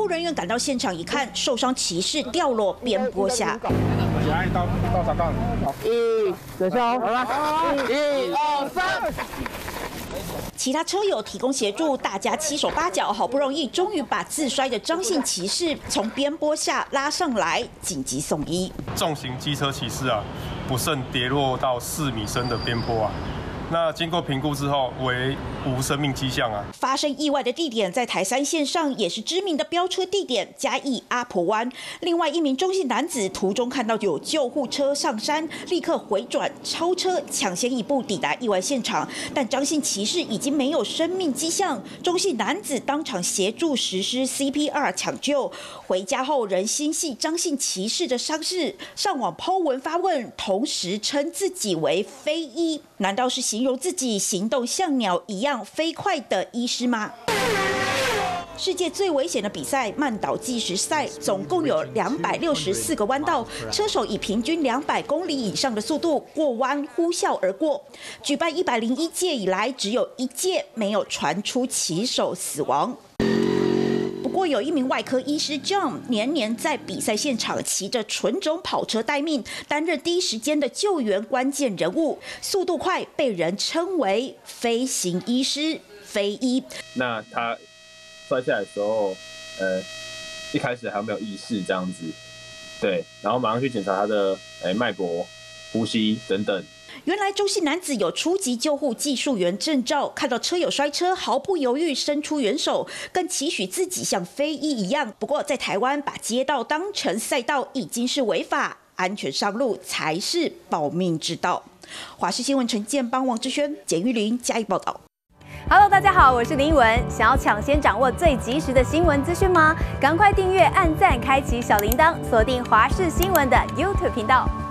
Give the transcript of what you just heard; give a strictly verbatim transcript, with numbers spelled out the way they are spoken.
护人员赶到现场一看，受伤骑士掉落边坡下。 到到场杠，一，等下哦，好了，一二三。 其他车友提供协助，大家七手八脚，好不容易终于把自摔的张姓骑士从边坡下拉上来，紧急送医。 重型机车骑士啊，不慎跌落到四米深的边坡啊。 那经过评估之后，为无生命迹象啊。 发生意外的地点在台三线上，也是知名的飙车地点嘉义阿婆湾。另外一名中姓男子途中看到有救护车上山，立刻回转超车，抢先一步抵达意外现场。但张姓骑士已经没有生命迹象，中姓男子当场协助实施 C P R 抢救。回家后仍心系张姓骑士的伤势，上网 po 文发问，同时称自己为飞医。难道是形容自己行动像鸟一样飞快的医师吗？世界最危险的比赛曼岛计时赛，总共有两百六十四个弯道，车手以平均两百公里以上的速度过弯呼啸而过。举办一百零一届以来，只有一届没有传出骑手死亡。 不过，有一名外科医师 John 年年在比赛现场骑着纯种跑车待命，担任第一时间的救援关键人物，速度快，被人称为“飞行医师”飞医。 那他摔下来的时候，呃，一开始还没有意识这样子，对，然后马上去检查他的诶脉搏、呼吸等等。 原来中姓男子有初级救护技术员证照，看到车友摔车，毫不犹豫伸出援手，更期许自己像飞医一样。不过在台湾，把街道当成赛道已经是违法，安全上路才是保命之道。华视新闻陈建邦、王志轩、简玉玲加以报道。 Hello， 大家好，我是林依文。想要抢先掌握最及时的新闻资讯吗？赶快订阅、按赞、开启小铃铛，锁定华视新闻的 YouTube 频道。